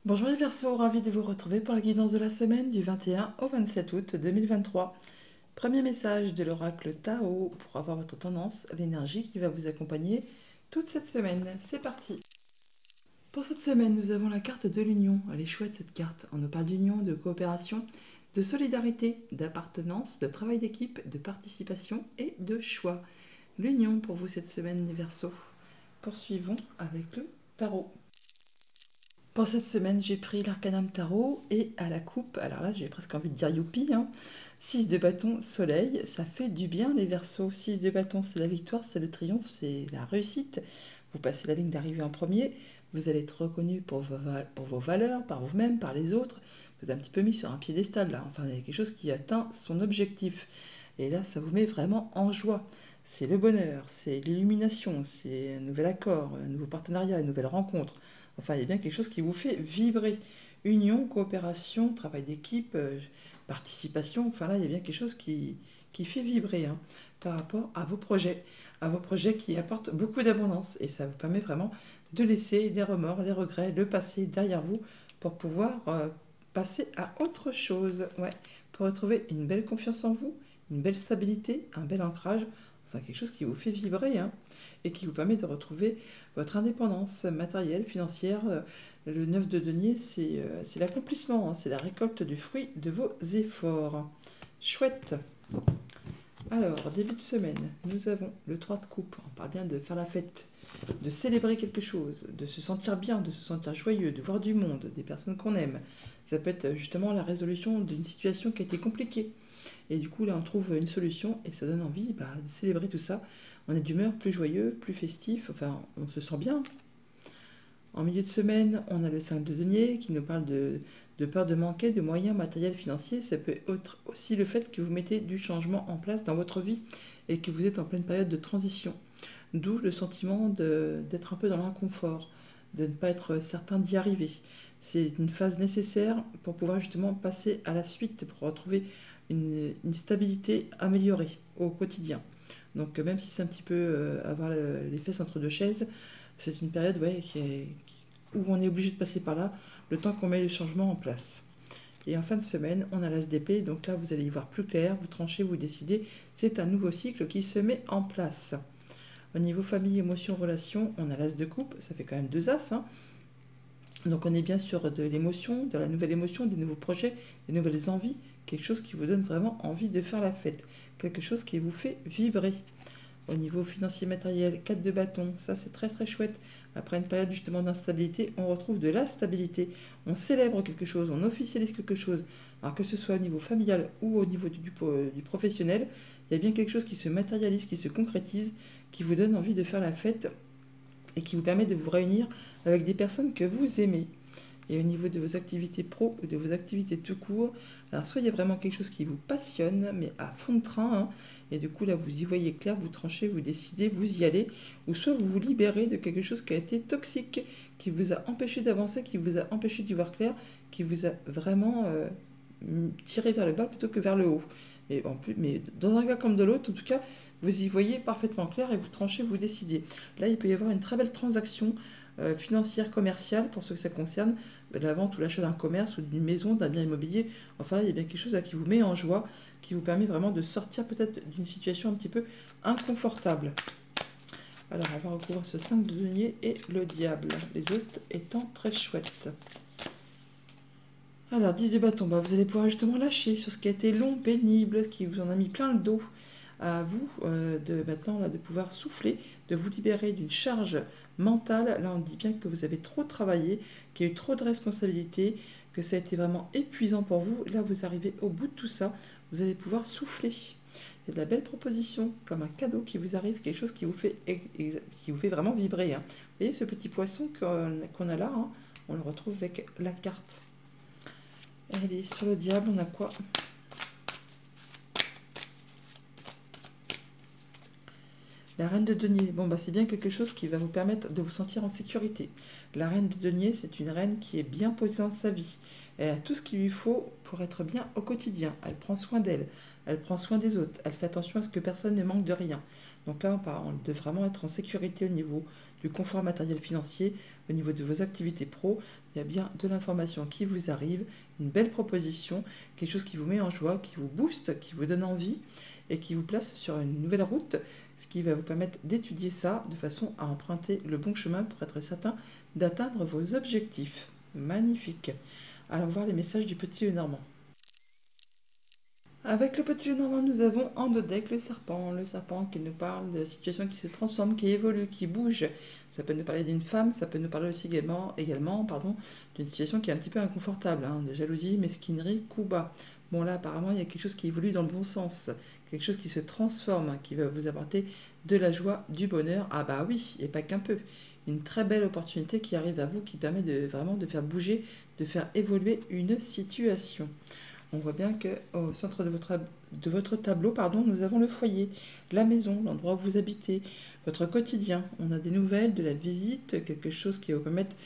Bonjour les Verseaux, ravi de vous retrouver pour la guidance de la semaine du 21 au 27 août 2023. Premier message de l'oracle Tao pour avoir votre tendance, l'énergie qui va vous accompagner toute cette semaine. C'est parti. Pour cette semaine, nous avons la carte de l'union. Elle est chouette cette carte. On nous parle d'union, de coopération, de solidarité, d'appartenance, de travail d'équipe, de participation et de choix. L'union pour vous cette semaine les Verseaux. Poursuivons avec le tarot. Pour cette semaine, j'ai pris l'Arcanum Tarot et à la coupe, alors là j'ai presque envie de dire youpi, 6 de bâton, soleil, ça fait du bien les Verseaux. 6 de bâton, c'est la victoire, c'est le triomphe, c'est la réussite. Vous passez la ligne d'arrivée en premier, vous allez être reconnu pour vos valeurs, par vous-même, par les autres. Vous êtes un petit peu mis sur un piédestal là, enfin il y a quelque chose qui atteint son objectif. Et là, ça vous met vraiment en joie. C'est le bonheur, c'est l'illumination, c'est un nouvel accord, un nouveau partenariat, une nouvelle rencontre. Enfin, il y a bien quelque chose qui vous fait vibrer. Union, coopération, travail d'équipe, participation. Enfin là, il y a bien quelque chose qui fait vibrer par rapport à vos projets qui apportent beaucoup d'abondance. Et ça vous permet vraiment de laisser les remords, les regrets, le passé derrière vous pour pouvoir passer à autre chose. Ouais, pour retrouver une belle confiance en vous, une belle stabilité, un bel ancrage. Enfin, quelque chose qui vous fait vibrer et qui vous permet de retrouver votre indépendance matérielle, financière. Le 9 de denier, c'est l'accomplissement, c'est la récolte du fruit de vos efforts. Chouette. Alors, début de semaine, nous avons le 3 de coupe. On parle bien de faire la fête, de célébrer quelque chose, de se sentir bien, de se sentir joyeux, de voir du monde, des personnes qu'on aime. Ça peut être justement la résolution d'une situation qui a été compliquée. Et du coup, là, on trouve une solution et ça donne envie de célébrer tout ça. On est d'humeur plus joyeux, plus festif, enfin, on se sent bien. En milieu de semaine, on a le 5 de denier qui nous parle de peur de manquer de moyens matériels financiers. Ça peut être aussi le fait que vous mettez du changement en place dans votre vie et que vous êtes en pleine période de transition. D'où le sentiment d'être un peu dans l'inconfort, de ne pas être certain d'y arriver. C'est une phase nécessaire pour pouvoir justement passer à la suite, pour retrouver une stabilité améliorée au quotidien. Donc même si c'est un petit peu avoir les fesses entre deux chaises, c'est une période où on est obligé de passer par là, le temps qu'on met le changement en place. Et en fin de semaine, on a l'as d'épée, donc là vous allez y voir plus clair, vous tranchez, vous décidez, c'est un nouveau cycle qui se met en place. Au niveau famille, émotion, relation, on a l'as de coupe, ça fait quand même 2 as. Donc on est bien sûr de l'émotion, de la nouvelle émotion, des nouveaux projets, des nouvelles envies, quelque chose qui vous donne vraiment envie de faire la fête, quelque chose qui vous fait vibrer. Au niveau financier matériel, 4 de bâton, ça c'est très très chouette. Après une période justement d'instabilité, on retrouve de la stabilité. On célèbre quelque chose, on officialise quelque chose. Alors que ce soit au niveau familial ou au niveau du professionnel, il y a bien quelque chose qui se matérialise, qui se concrétise, qui vous donne envie de faire la fête et qui vous permet de vous réunir avec des personnes que vous aimez. Et au niveau de vos activités pro ou de vos activités tout court, alors soit il y a vraiment quelque chose qui vous passionne, mais à fond de train, et du coup là vous y voyez clair, vous tranchez, vous décidez, vous y allez, ou soit vous vous libérez de quelque chose qui a été toxique, qui vous a empêché d'avancer, qui vous a empêché d'y voir clair, qui vous a vraiment tiré vers le bas plutôt que vers le haut. Mais dans un cas comme de l'autre, en tout cas, vous y voyez parfaitement clair et vous tranchez, vous décidez. Là, il peut y avoir une très belle transaction financière, commerciale, pour ceux que ça concerne, la vente ou l'achat d'un commerce ou d'une maison, d'un bien immobilier. Enfin, là, il y a bien quelque chose là, qui vous met en joie, qui vous permet vraiment de sortir peut-être d'une situation un petit peu inconfortable. Alors, on va recouvrir ce 5 de denier et le diable, les autres étant très chouettes. Alors, 10 de bâton, vous allez pouvoir justement lâcher sur ce qui a été long, pénible, qui vous en a mis plein le dos. À vous de maintenant là, de pouvoir souffler, de vous libérer d'une charge mentale. Là, on dit bien que vous avez trop travaillé, qu'il y a eu trop de responsabilités, que ça a été vraiment épuisant pour vous. Là, vous arrivez au bout de tout ça, vous allez pouvoir souffler. Il y a de la belle proposition, comme un cadeau qui vous arrive, quelque chose qui vous fait vraiment vibrer. Vous voyez ce petit poisson qu'on a là, on le retrouve avec la carte. Allez, sur le diable, on a quoi? La reine de denier, c'est bien quelque chose qui va vous permettre de vous sentir en sécurité. La reine de denier, c'est une reine qui est bien posée dans sa vie. Elle a tout ce qu'il lui faut pour être bien au quotidien. Elle prend soin d'elle, elle prend soin des autres, elle fait attention à ce que personne ne manque de rien. Donc là, on parle de vraiment être en sécurité au niveau du confort matériel financier, au niveau de vos activités pro. il y a bien de l'information qui vous arrive, une belle proposition, quelque chose qui vous met en joie, qui vous booste, qui vous donne envie et qui vous place sur une nouvelle route, ce qui va vous permettre d'étudier ça de façon à emprunter le bon chemin pour être certain d'atteindre vos objectifs. Magnifique. Allons voir les messages du petit Lenormand. Avec le petit Lenormand, nous avons en dos deck le serpent qui nous parle de situations qui se transforment, qui évoluent, qui bougent. Ça peut nous parler d'une femme, ça peut nous parler aussi également d'une situation qui est un petit peu inconfortable, de jalousie, mesquinerie, coup bas. Bon là, apparemment, il y a quelque chose qui évolue dans le bon sens, quelque chose qui se transforme, qui va vous apporter de la joie, du bonheur. Ah bah oui, et pas qu'un peu. Une très belle opportunité qui arrive à vous, qui permet vraiment de faire bouger, de faire évoluer une situation. On voit bien qu'au centre de votre tableau, nous avons le foyer, la maison, l'endroit où vous habitez, votre quotidien. On a des nouvelles, de la visite, quelque chose qui va vous permettre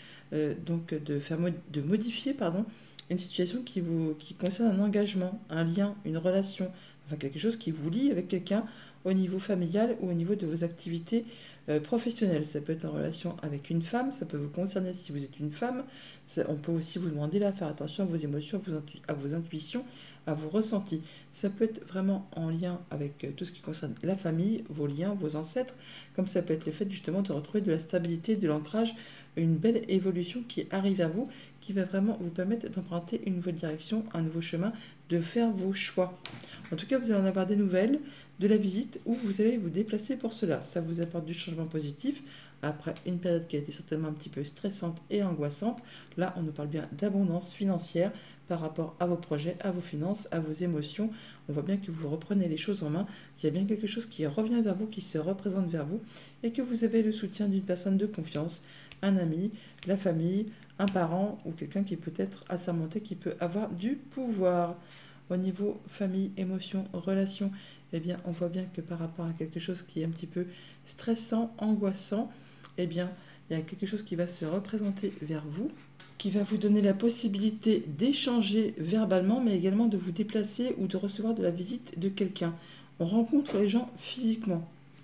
de modifier une situation qui concerne un engagement, un lien, une relation, enfin quelque chose qui vous lie avec quelqu'un au niveau familial ou au niveau de vos activités professionnelles. Ça peut être en relation avec une femme, ça peut vous concerner si vous êtes une femme. On peut aussi vous demander là, faire attention à vos émotions, à vos intuitions, à vos ressentis. Ça peut être vraiment en lien avec tout ce qui concerne la famille, vos liens, vos ancêtres, comme ça peut être le fait justement de retrouver de la stabilité, de l'ancrage, une belle évolution qui arrive à vous, qui va vraiment vous permettre d'emprunter une nouvelle direction, un nouveau chemin, de faire vos choix. En tout cas, vous allez en avoir des nouvelles de la visite où vous allez vous déplacer pour cela. Ça vous apporte du changement positif après une période qui a été certainement un petit peu stressante et angoissante. Là, on nous parle bien d'abondance financière par rapport à vos projets, à vos finances, à vos émotions. On voit bien que vous reprenez les choses en main, qu'il y a bien quelque chose qui revient vers vous, qui se représente vers vous, et que vous avez le soutien d'une personne de confiance, un ami, la famille, un parent ou quelqu'un qui peut être assermenté, qui peut avoir du pouvoir. Au niveau famille, émotions, relations, eh bien, on voit bien que par rapport à quelque chose qui est un petit peu stressant, angoissant, eh bien, il y a quelque chose qui va se représenter vers vous, qui va vous donner la possibilité d'échanger verbalement, mais également de vous déplacer ou de recevoir de la visite de quelqu'un. On rencontre les gens physiquement.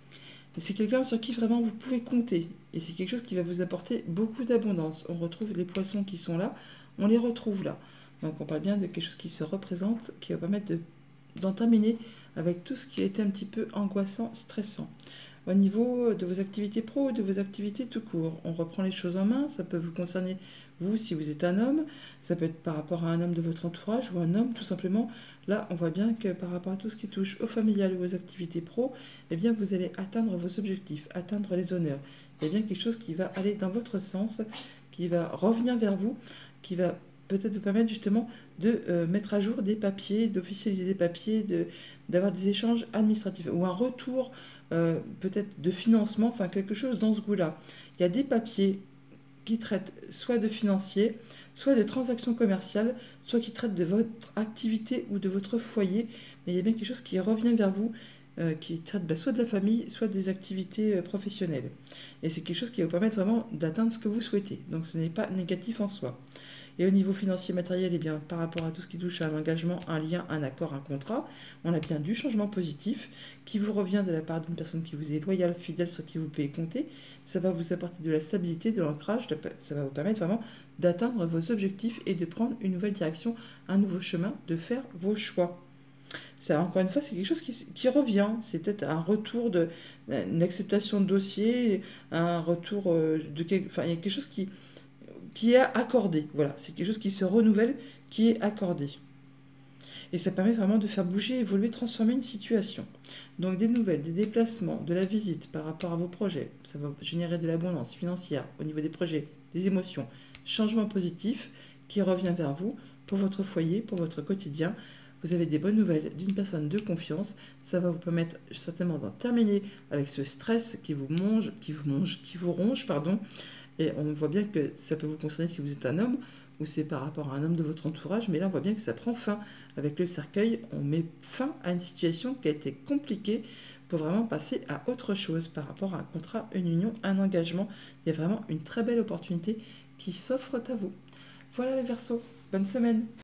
Et c'est quelqu'un sur qui vraiment vous pouvez compter. Et c'est quelque chose qui va vous apporter beaucoup d'abondance. On retrouve les poissons qui sont là, on les retrouve là. Donc on parle bien de quelque chose qui se représente, qui va permettre d'en terminer avec tout ce qui a été un petit peu angoissant, stressant. Au niveau de vos activités pro, de vos activités tout court, on reprend les choses en main. Ça peut vous concerner, vous, si vous êtes un homme. Ça peut être par rapport à un homme de votre entourage ou un homme, tout simplement. Là, on voit bien que par rapport à tout ce qui touche au familial ou aux activités pro, eh bien, vous allez atteindre vos objectifs, atteindre les honneurs. Il y a bien quelque chose qui va aller dans votre sens, qui va revenir vers vous, qui va peut-être vous permettre justement de mettre à jour des papiers, d'officialiser des papiers, d'avoir des échanges administratifs ou un retour peut-être de financement, enfin quelque chose dans ce goût-là. Il y a des papiers qui traitent soit de financier, soit de transactions commerciales, soit qui traitent de votre activité ou de votre foyer, mais il y a bien quelque chose qui revient vers vous, qui traite soit de la famille, soit des activités professionnelles. Et c'est quelque chose qui va vous permettre vraiment d'atteindre ce que vous souhaitez. Donc ce n'est pas négatif en soi. Et au niveau financier matériel, eh bien, par rapport à tout ce qui touche à un engagement, un lien, un accord, un contrat, on a bien du changement positif qui vous revient de la part d'une personne qui vous est loyale, fidèle, sur qui vous pouvez compter. Ça va vous apporter de la stabilité, de l'ancrage, ça va vous permettre vraiment d'atteindre vos objectifs et de prendre une nouvelle direction, un nouveau chemin, de faire vos choix. Ça, encore une fois, c'est quelque chose qui revient. C'est peut-être un retour une acceptation de dossier, un retour enfin, il y a quelque chose qui est accordé. Voilà, c'est quelque chose qui se renouvelle, qui est accordé. Et ça permet vraiment de faire bouger, évoluer, transformer une situation. Donc des nouvelles, des déplacements, de la visite par rapport à vos projets. Ça va générer de l'abondance financière au niveau des projets, des émotions. Changement positif qui revient vers vous pour votre foyer, pour votre quotidien. Vous avez des bonnes nouvelles d'une personne de confiance. Ça va vous permettre certainement d'en terminer avec ce stress qui vous ronge, pardon. Et on voit bien que ça peut vous concerner si vous êtes un homme ou c'est par rapport à un homme de votre entourage. Mais là, on voit bien que ça prend fin. Avec le cercueil, on met fin à une situation qui a été compliquée pour vraiment passer à autre chose par rapport à un contrat, une union, un engagement. Il y a vraiment une très belle opportunité qui s'offre à vous. Voilà les Verseaux. Bonne semaine.